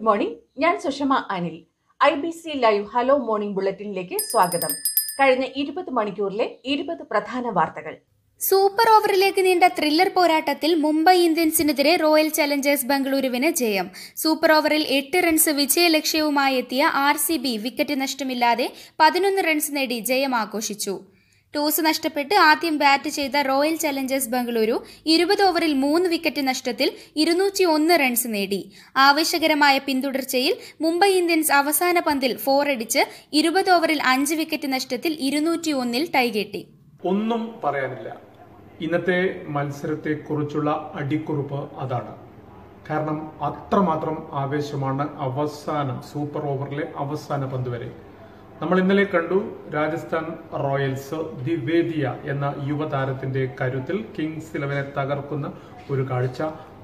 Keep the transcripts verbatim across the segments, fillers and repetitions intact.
Good morning. ഞാൻ Sushama Anil. I B C live hello morning ബുള്ളറ്റിനിലേക്ക് സ്വാഗതം. കഴിഞ്ഞ ഇരുപത് മണിക്കൂറിലെ ഇരുപത് പ്രധാന വാർത്തകൾ. സൂപ്പർ ഓവറിലേക്ക് നീണ്ട ത്രില്ലർ പോരാട്ടത്തിൽ മുംബൈ ഇന്ത്യൻസിനെതിരെ റോയൽ ചലഞ്ചേഴ്സ് ബംഗളൂരുവിന് ജയം. സൂപ്പർ ഓവറിൽ എട്ട് റൺസ് വിജയലക്ഷ്യവുമായി എത്തിയ ആർ സി ബി വിക്കറ്റ് നഷ്ടമില്ലാതെ പതിനൊന്ന് റൺസ് നേടി ജയം ആഘോഷിച്ചു. ടോസ് നഷ്ടപ്പെട്ട് ആദ്യം ബാറ്റ് ചെയ്ത റോയൽ ചലഞ്ചേഴ്സ് ബംഗളൂരു ഇരുപത് ഓവറിൽ മൂന്ന് വിക്കറ്റ് നഷ്ടത്തിൽ ഇരുന്നൂറ്റി ഒന്ന് റൺസ് നേടി. ആവേശകരമായ പിന്തുടർച്ചയിൽ മുംബൈ ഇന്ത്യൻസ് അവസാന പന്തിൽ ഫോർ അടിച്ച് ഇരുപത് ഓവറിൽ അഞ്ച് വിക്കറ്റ് നഷ്ടത്തിൽ ഇരുന്നൂറ്റി ഒന്നിൽ ടൈകെട്ടി. ഒന്നും പറയാനില്ല. ഇന്നത്തെ മത്സരത്തെക്കുറിച്ചുള്ള അടിക്കുറിപ്പ് അതാണ്. കാരണം അത്രമാത്രം ആവേശമാണ് അവസാനം സൂപ്പർ ഓവറിലെ അവസാന പന്ത് വരെ. നമ്മൾ ഇന്നലെ കണ്ടു രാജസ്ഥാൻ റോയൽസ് ദിവേദിയ എന്ന യുവതാരത്തിന്റെ കരുത്തിൽ കിങ്സ് ഇലവനെ തകർക്കുന്ന ഒരു കാഴ്ച.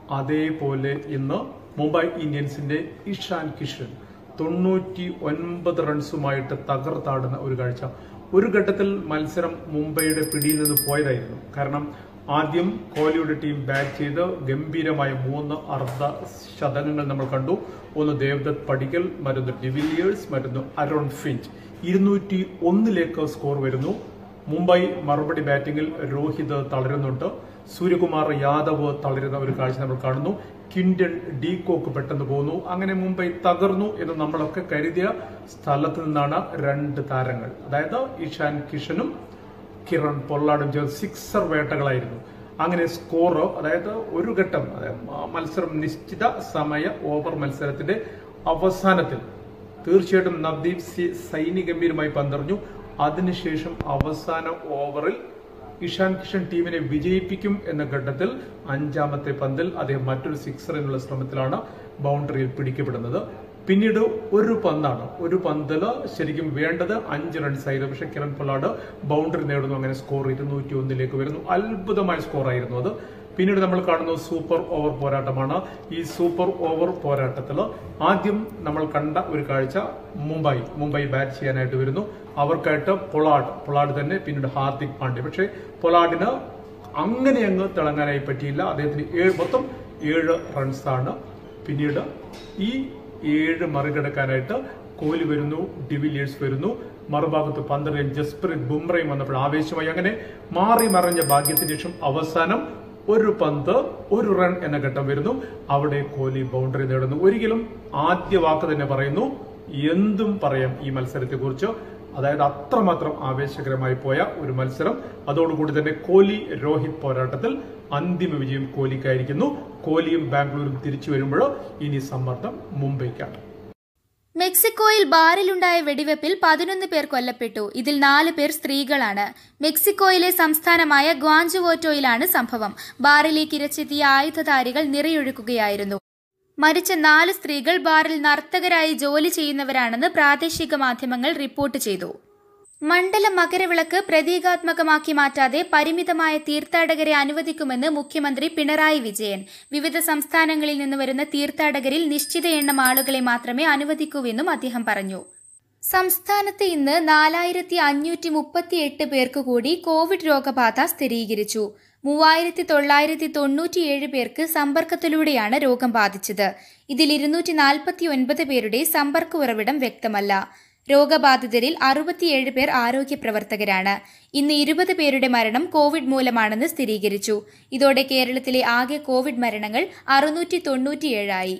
അതേപോലെ ഇന്ന് മുംബൈ ഇന്ത്യൻസിന്റെ ഇഷാൻ കിഷൻ തൊണ്ണൂറ്റി ഒൻപത് റൺസുമായിട്ട് തകർത്താടുന്ന ഒരു കാഴ്ച. ഒരു ഘട്ടത്തിൽ മത്സരം മുംബൈയുടെ പിടിയിൽ നിന്ന് പോയതായിരുന്നു. കാരണം ആദ്യം കോഹ്ലിയുടെ ടീം ബാറ്റ് ചെയ്ത് ഗംഭീരമായ മൂന്ന് അർദ്ധ ശതകങ്ങൾ നമ്മൾ കണ്ടു. ഒന്ന് ദേവ്ദത്ത് പടിക്കൽ, മറ്റൊന്ന് ഡിവിലിയേഴ്സ്, മറ്റൊന്ന് അരോൺ ഫിഞ്ച്. ഇരുന്നൂറ്റി ഒന്നിലേക്ക് സ്കോർ വരുന്നു. മുംബൈ മറുപടി ബാറ്റിംഗിൽ രോഹിത് തളരുന്നുണ്ട്. സൂര്യകുമാർ യാദവ് തളരുന്ന ഒരു കാഴ്ച നമ്മൾ കാണുന്നു. കിൻഡൻ ഡീകോക്ക് പെട്ടെന്ന് പോകുന്നു. അങ്ങനെ മുംബൈ തകർന്നു എന്ന് നമ്മളൊക്കെ കരുതിയ സ്ഥലത്ത് നിന്നാണ് രണ്ട് താരങ്ങൾ, അതായത് ഇഷാൻ കിഷനും കിരൺ പൊള്ളാടും ചേർന്ന് സിക്സർ വേട്ടകളായിരുന്നു. അങ്ങനെ സ്കോർ, അതായത് ഒരു ഘട്ടം, അതായത് മത്സരം നിശ്ചിത സമയ ഓവർ മത്സരത്തിന്റെ അവസാനത്തിൽ തീർച്ചയായിട്ടും നവദീപ് സൈനി ഗംഭീരമായി പന്തെറിഞ്ഞു. അതിനുശേഷം അവസാന ഓവറിൽ ഇഷാൻ കിഷൻ ടീമിനെ വിജയിപ്പിക്കും എന്ന ഘട്ടത്തിൽ അഞ്ചാമത്തെ പന്തിൽ അദ്ദേഹം മറ്റൊരു സിക്സറിനുള്ള ശ്രമത്തിലാണ് ബൗണ്ടറിയിൽ പിടിക്കപ്പെടുന്നത്. പിന്നീട് ഒരു പന്താണ്, ഒരു പന്തില് ശരിക്കും വേണ്ടത് അഞ്ച് റൺസ് ആയിരുന്നു. പക്ഷെ കിരൺ പൊള്ളാട് ബൗണ്ടറി നേടുന്നു. അങ്ങനെ സ്കോർ ഇരുന്നൂറ്റി ഒന്നിലേക്ക് വരുന്നു. അത്ഭുതമായ സ്കോർ ആയിരുന്നു അത്. പിന്നീട് നമ്മൾ കാണുന്നത് സൂപ്പർ ഓവർ പോരാട്ടമാണ്. ഈ സൂപ്പർ ഓവർ പോരാട്ടത്തിൽ ആദ്യം നമ്മൾ കണ്ട ഒരു കാഴ്ച, മുംബൈ മുംബൈ ബാറ്റ് ചെയ്യാനായിട്ട് വരുന്നു. അവർക്കായിട്ട് പൊളാഡ് പൊളാഡ് തന്നെ, പിന്നീട് ഹാർദിക് പാണ്ഡ്യ. പക്ഷേ പൊളാഡിന് അങ്ങനെ അങ്ങ് തിളങ്ങാനായി പറ്റിയില്ല. അദ്ദേഹത്തിന് മൊത്തം ഏഴ് റൺസാണ്. പിന്നീട് ഈ ഏഴ് മറികടക്കാനായിട്ട് കോഹ്ലി വരുന്നു, ഡിവിലിയേഴ്സ് വരുന്നു. മറുഭാഗത്ത് പന്തെറിയാൻ ജസ്പ്രീത് ബുംറയും വന്നപ്പോൾ ആവേശമായി. അങ്ങനെ മാറി മറിഞ്ഞ ഭാഗ്യത്തിന് ശേഷം അവസാനം ഒരു പന്ത് ഒരു റൺ എന്ന ഘട്ടം വരുന്നു. അവിടെ കോഹ്ലി ബൗണ്ടറി നേടുന്നു. ഒരിക്കലും ആദ്യ വാക്ക് തന്നെ പറയുന്നു, എന്തും പറയാം ഈ മത്സരത്തെ കുറിച്ച്. അതായത് അത്രമാത്രം ആവേശകരമായി പോയ ഒരു മത്സരം. അതോടുകൂടി തന്നെ കോഹ്ലി രോഹിത് പോരാട്ടത്തിൽ അന്തിമ വിജയം കോഹ്ലിക്കായിരിക്കുന്നു. കോഹ്ലിയും ബാംഗ്ലൂരും തിരിച്ചു വരുമ്പോൾ ഇനി സമ്മർദ്ദം മുംബൈക്കാണ്. മെക്സിക്കോയിൽ ബാറിലുണ്ടായ വെടിവെപ്പിൽ പതിനൊന്ന് പേർ കൊല്ലപ്പെട്ടു. ഇതിൽ നാല് പേർ സ്ത്രീകളാണ്. മെക്സിക്കോയിലെ സംസ്ഥാനമായ ഗ്വാഞ്ചുവോറ്റോയിലാണ് സംഭവം. ബാറിലേക്ക് ഇരച്ചെത്തിയ ആയുധധാരികൾ നിറയൊഴുക്കുകയായിരുന്നു. മരിച്ച നാല് സ്ത്രീകൾ ബാറിൽ നർത്തകരായി ജോലി ചെയ്യുന്നവരാണെന്ന് പ്രാദേശിക മാധ്യമങ്ങൾ റിപ്പോർട്ട് ചെയ്തു. മണ്ഡല മകരവിളക്ക് പ്രതീകാത്മകമാക്കി മാറ്റാതെ പരിമിതമായ തീർത്ഥാടകരെ അനുവദിക്കുമെന്ന് മുഖ്യമന്ത്രി പിണറായി വിജയൻ. വിവിധ സംസ്ഥാനങ്ങളിൽ നിന്ന് വരുന്ന തീർത്ഥാടകരിൽ നിശ്ചിത എണ്ണം ആളുകളെ മാത്രമേ അനുവദിക്കൂവെന്നും അദ്ദേഹം പറഞ്ഞു. സംസ്ഥാനത്ത് ഇന്ന് നാലായിരത്തി അഞ്ഞൂറ്റി മുപ്പത്തി എട്ട് പേർക്ക് കൂടി കോവിഡ് രോഗബാധ സ്ഥിരീകരിച്ചു. മൂവായിരത്തി തൊള്ളായിരത്തി തൊണ്ണൂറ്റിയേഴ് പേർക്ക് സമ്പർക്കത്തിലൂടെയാണ് രോഗം ബാധിച്ചത്. ഇതിൽ ഇരുന്നൂറ്റി നാൽപ്പത്തി ഒൻപത് പേരുടെ സമ്പർക്ക ഉറവിടം വ്യക്തമല്ല. രോഗബാധിതരിൽ അറുപത്തിയേഴ് പേർ ആരോഗ്യ പ്രവർത്തകരാണ്. ഇന്ന് ഇരുപത് പേരുടെ മരണം കോവിഡ് മൂലമാണെന്ന് സ്ഥിരീകരിച്ചു. ഇതോടെ കേരളത്തിലെ ആകെ കോവിഡ് മരണങ്ങൾ അറുന്നൂറ്റി തൊണ്ണൂറ്റിയേഴായി.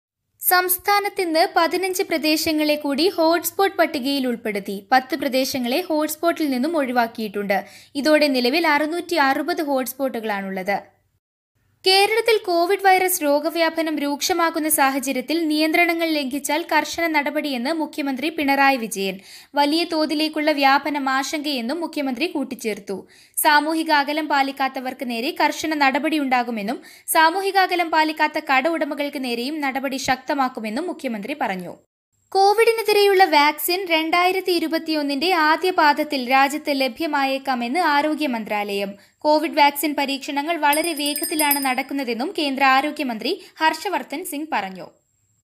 സംസ്ഥാനത്ത് ഇന്ന് പതിനഞ്ച് പ്രദേശങ്ങളെ കൂടി ഹോട്ട്സ്പോട്ട് പട്ടികയിൽ ഉൾപ്പെടുത്തി. പത്ത് പ്രദേശങ്ങളെ ഹോട്ട്സ്പോട്ടിൽ നിന്നും ഒഴിവാക്കിയിട്ടുണ്ട്. ഇതോടെ നിലവിൽ അറുന്നൂറ്റി അറുപത് ഹോട്ട്സ്പോട്ടുകളാണുള്ളത്. കേരളത്തിൽ കോവിഡ് വൈറസ് രോഗവ്യാപനം രൂക്ഷമാകുന്ന സാഹചര്യത്തിൽ നിയന്ത്രണങ്ങൾ ലംഘിച്ചാൽ കർശന നടപടിയെന്ന് മുഖ്യമന്ത്രി പിണറായി വിജയൻ. വലിയ തോതിലേക്കുള്ള വ്യാപനം ആശങ്കയെന്നും മുഖ്യമന്ത്രി കൂട്ടിച്ചേർത്തു. സാമൂഹിക അകലം പാലിക്കാത്തവർക്ക് നേരെ കർശന നടപടിയുണ്ടാകുമെന്നും സാമൂഹിക അകലം പാലിക്കാത്ത കട ഉടമകൾക്ക് നേരെയും നടപടി ശക്തമാക്കുമെന്നും മുഖ്യമന്ത്രി പറഞ്ഞു. കോവിഡിനെതിരെയുള്ള വാക്സിൻ രണ്ടായിരത്തി ഇരുപത്തിയൊന്നിന്റെ ആദ്യ പാദത്തിൽ രാജ്യത്ത് ലഭ്യമായേക്കാമെന്ന് ആരോഗ്യ മന്ത്രാലയം. കോവിഡ് വാക്സിൻ പരീക്ഷണങ്ങൾ വളരെ വേഗത്തിലാണ് നടക്കുന്നതെന്നും കേന്ദ്ര ആരോഗ്യമന്ത്രി ഹർഷവർദ്ധൻ സിംഗ് പറഞ്ഞു.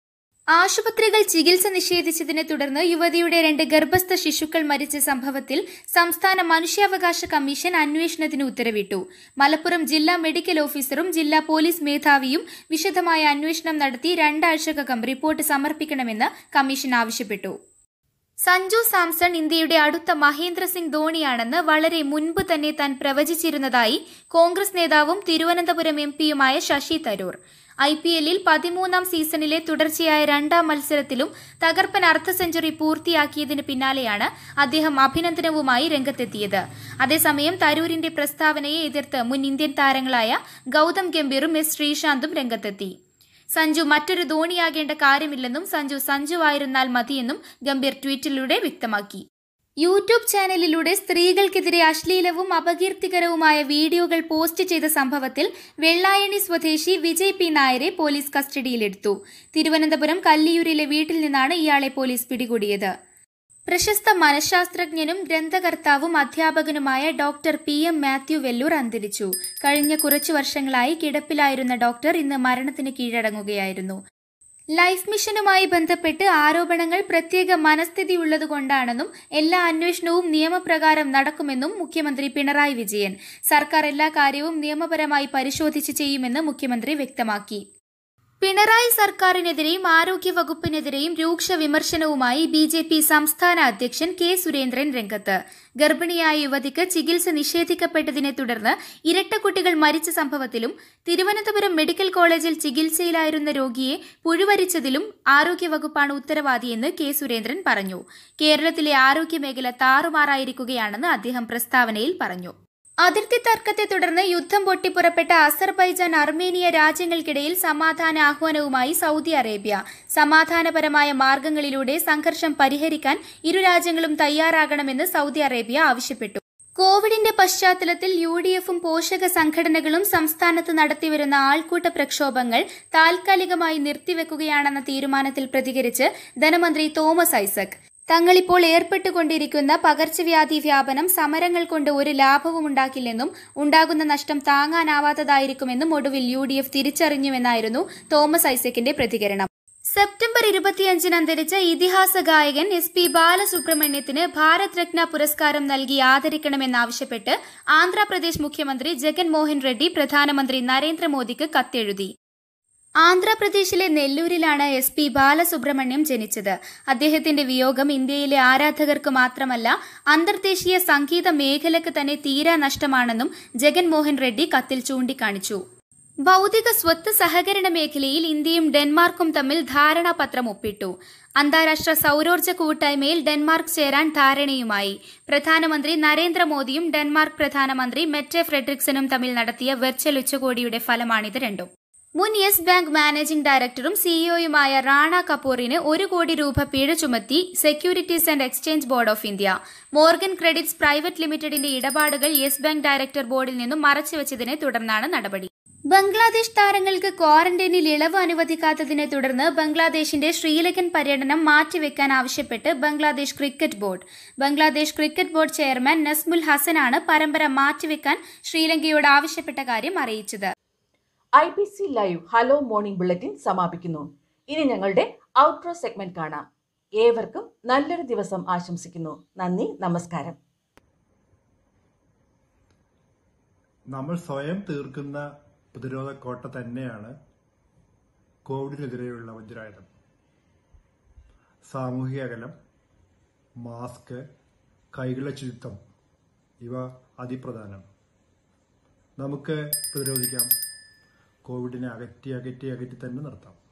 ആശുപത്രികൾ ചികിത്സ നിഷേധിച്ചതിനെ തുടർന്ന് യുവതിയുടെ രണ്ട് ഗർഭസ്ഥ ശിശുക്കൾ മരിച്ച സംഭവത്തിൽ സംസ്ഥാന മനുഷ്യാവകാശ കമ്മീഷൻ അന്വേഷണത്തിന് ഉത്തരവിട്ടു. മലപ്പുറം ജില്ലാ മെഡിക്കൽ ഓഫീസറും ജില്ലാ പോലീസ് മേധാവിയും വിശദമായ അന്വേഷണം നടത്തി രണ്ടാഴ്ചക്കകം റിപ്പോർട്ട് സമർപ്പിക്കണമെന്ന് കമ്മീഷൻ ആവശ്യപ്പെട്ടു. സഞ്ജു സാംസൺ ഇന്ത്യയുടെ അടുത്ത മഹേന്ദ്ര സിംഗ് ധോണിയാണെന്ന് വളരെ മുൻപ് തന്നെ താൻ പ്രവചിച്ചിരുന്നതായി കോൺഗ്രസ് നേതാവും തിരുവനന്തപുരം എം പിയുമായ ശശി തരൂർ. ഐ പി എല്ലിൽ പതിമൂന്നാം സീസണിലെ തുടർച്ചയായ രണ്ടാം മത്സരത്തിലും തകർപ്പൻ അർദ്ധ സെഞ്ചുറി പൂർത്തിയാക്കിയതിന് പിന്നാലെയാണ് അദ്ദേഹം അഭിനന്ദനവുമായി രംഗത്തെത്തിയത്. അതേസമയം തരൂരിന്റെ പ്രസ്താവനയെ എതിർത്ത് മുൻ ഇന്ത്യൻ താരങ്ങളായ ഗൌതം ഗംഭീറും എസ് ശ്രീശാന്തും രംഗത്തെത്തി. സഞ്ജു മറ്റൊരു ധോണിയാകേണ്ട കാര്യമില്ലെന്നും സഞ്ജു സഞ്ജുവായിരുന്നാൽ മതിയെന്നും ഗംഭീർ ട്വീറ്റിലൂടെ വ്യക്തമാക്കി. യൂട്യൂബ് ചാനലിലൂടെ സ്ത്രീകൾക്കെതിരെ അശ്ലീലവും അപകീർത്തികരവുമായ വീഡിയോകൾ പോസ്റ്റ് ചെയ്ത സംഭവത്തിൽ വെള്ളായണി സ്വദേശി വിജയ് പി നായരെ പോലീസ് കസ്റ്റഡിയിലെടുത്തു. തിരുവനന്തപുരം കല്ലിയൂരിലെ വീട്ടിൽ നിന്നാണ് ഇയാളെ പോലീസ് പിടികൂടിയത്. പ്രശസ്ത മനഃശാസ്ത്രജ്ഞനും ഗ്രന്ഥകർത്താവും അധ്യാപകനുമായ doctor P M Mathew Vellore അന്തരിച്ചു. കഴിഞ്ഞ കുറച്ചു വർഷങ്ങളായി കിടപ്പിലായിരുന്ന ഡോക്ടർ ഇന്ന് മരണത്തിന് കീഴടങ്ങുകയായിരുന്നു. ലൈഫ് മിഷനുമായി ബന്ധപ്പെട്ട് ആരോപണങ്ങൾ പ്രത്യേക മനസ്ഥിതിയുള്ളതുകൊണ്ടാണെന്നും എല്ലാ അന്വേഷണവും നിയമപ്രകാരം നടക്കുമെന്നും മുഖ്യമന്ത്രി പിണറായി വിജയൻ. സർക്കാർ എല്ലാ കാര്യവും നിയമപരമായി പരിശോധിച്ച് ചെയ്യുമെന്ന് മുഖ്യമന്ത്രി വ്യക്തമാക്കി. പിണറായി സർക്കാരിനെതിരെയും ആരോഗ്യവകുപ്പിനെതിരെയും രൂക്ഷ വിമർശനവുമായി ബി ജെ പി സംസ്ഥാന അധ്യക്ഷൻ കെ സുരേന്ദ്രൻ രംഗത്ത്. ഗർഭിണിയായ യുവതിക്ക് ചികിത്സ നിഷേധിക്കപ്പെട്ടതിനെ തുടർന്ന് ഇരട്ടക്കുട്ടികൾ മരിച്ച സംഭവത്തിലും തിരുവനന്തപുരം മെഡിക്കൽ കോളേജിൽ ചികിത്സയിലായിരുന്ന രോഗിയെ പുഴുവരിച്ചതിലും ആരോഗ്യവകുപ്പാണ് ഉത്തരവാദിയെന്ന് കെ സുരേന്ദ്രൻ പറഞ്ഞു. കേരളത്തിലെ ആരോഗ്യമേഖല താറുമാറായിരിക്കുകയാണെന്ന് അദ്ദേഹം പ്രസ്താവനയിൽ പറഞ്ഞു. അതിർത്തി തർക്കത്തെ തുടർന്ന് യുദ്ധം പൊട്ടിപ്പുറപ്പെട്ട അസർബൈജാൻ അർമേനിയ രാജ്യങ്ങൾക്കിടയിൽ സമാധാന ആഹ്വാനവുമായി സൗദി അറേബ്യ. സമാധാനപരമായ മാർഗങ്ങളിലൂടെ സംഘർഷം പരിഹരിക്കാൻ ഇരു രാജ്യങ്ങളും തയ്യാറാകണമെന്ന് സൗദി അറേബ്യ ആവശ്യപ്പെട്ടു. കോവിഡിന്റെ പശ്ചാത്തലത്തിൽ യു ഡി എഫും പോഷക സംഘടനകളും സംസ്ഥാനത്ത് നടത്തിവരുന്ന ആൾക്കൂട്ട പ്രക്ഷോഭങ്ങൾ താൽക്കാലികമായി നിർത്തിവെക്കുകയാണെന്ന തീരുമാനത്തിൽ പ്രതികരിച്ച് ധനമന്ത്രി തോമസ് ഐസക്, തങ്ങളിപ്പോൾ ഏർപ്പെട്ടുകൊണ്ടിരിക്കുന്ന പകർച്ചവ്യാധി വ്യാപനം സമരങ്ങൾ കൊണ്ട് ഒരു ലാഭവും ഉണ്ടാക്കില്ലെന്നും ഉണ്ടാകുന്ന നഷ്ടം താങ്ങാനാവാത്തതായിരിക്കുമെന്നും ഒടുവിൽ യു ഡി എഫ് തിരിച്ചറിഞ്ഞുവെന്നായിരുന്നു തോമസ് ഐസക്കിന്റെ പ്രതികരണം. സെപ്റ്റംബർ ഇരുപത്തിയഞ്ചിന് അന്തരിച്ച ഇതിഹാസ ഗായകൻ എസ് പി ബാലസുബ്രഹ്മണ്യത്തിന് ഭാരത് രത്ന പുരസ്കാരം നൽകി ആദരിക്കണമെന്നാവശ്യപ്പെട്ട് ആന്ധ്രാപ്രദേശ് മുഖ്യമന്ത്രി ജഗൻ മോഹൻ റെഡ്ഡി പ്രധാനമന്ത്രി നരേന്ദ്രമോദിക്ക് കത്തെഴുതി. ആന്ധ്രാപ്രദേശിലെ നെല്ലൂരിലാണ് എസ് പി ബാലസുബ്രഹ്മണ്യം ജനിച്ചത്. അദ്ദേഹത്തിന്റെ വിയോഗം ഇന്ത്യയിലെ ആരാധകർക്ക് മാത്രമല്ല അന്തർദേശീയ സംഗീത മേഖലയ്ക്ക് തന്നെ തീരാ നഷ്ടമാണെന്നും ജഗൻമോഹൻ റെഡ്ഡി കത്തിൽ ചൂണ്ടിക്കാണിച്ചു. ഭൌതിക സ്വത്ത് സഹകരണ മേഖലയിൽ ഇന്ത്യയും ഡെൻമാർക്കും തമ്മിൽ ധാരണാപത്രം ഒപ്പിട്ടു. അന്താരാഷ്ട്ര സൌരോർജ്ജ കൂട്ടായ്മയിൽ ഡെൻമാർക്ക് ചേരാൻ ധാരണയുമായി. പ്രധാനമന്ത്രി നരേന്ദ്രമോദിയും ഡെൻമാർക്ക് പ്രധാനമന്ത്രി മെറ്റെ ഫ്രെഡറിക്സനും തമ്മിൽ നടത്തിയ വെർച്വൽ ഉച്ചകോടിയുടെ ഫലമാണിത് രണ്ടും. മുൻ യെസ് ബാങ്ക് മാനേജിംഗ് ഡയറക്ടറും സിഇഒയുമായ റാണ കപൂറിന് ഒരു കോടി രൂപ പിഴ ചുമത്തി Securities and Exchange Board of India. Morgan Credits Private ലിമിറ്റഡിന്റെ ഇടപാടുകൾ യെസ് ബാങ്ക് ഡയറക്ടർ ബോർഡിൽ നിന്നും മറച്ചുവെച്ചതിനെ തുടർന്നാണ് നടപടി. ബംഗ്ലാദേശ് താരങ്ങൾക്ക് ക്വാറന്റൈനിൽ ഇളവ് അനുവദിക്കാത്തതിനെ തുടർന്ന് ബംഗ്ലാദേശിന്റെ ശ്രീലങ്കൻ പര്യടനം മാറ്റിവെക്കാൻ ആവശ്യപ്പെട്ട് Bangladesh cricket board. Bangladesh cricket board chairman Nazmul ഹസനാണ് പരമ്പര മാറ്റിവെക്കാൻ ശ്രീലങ്കയോട് ആവശ്യപ്പെട്ട കാര്യം അറിയിച്ചത്. I B C live hello morning bulletin സമാപിക്കുന്നു. ഇനി ഞങ്ങളുടെ ഔട്ട്രോ സെഗ്മെന്റ് കാണാം. ഏവർക്കും നല്ലൊരു ദിവസം ആശംസിക്കുന്നു. നന്ദി, നമസ്കാരം. നമ്മൾ സ്വയം തീർക്കുന്ന പ്രതിരോധ കോട്ട തന്നെയാണ് കോവിഡിനെതിരെയുള്ള വജ്രായുധം. സാമൂഹിക അകലം, മാസ്ക്, കൈകളുടെ ശുചിത്വം ഇവ അതിപ്രധാനം. നമുക്ക് പ്രതിരോധിക്കാം. കോവിഡിനെ അകറ്റി അകറ്റി അകറ്റി തന്നെ നിർത്താം.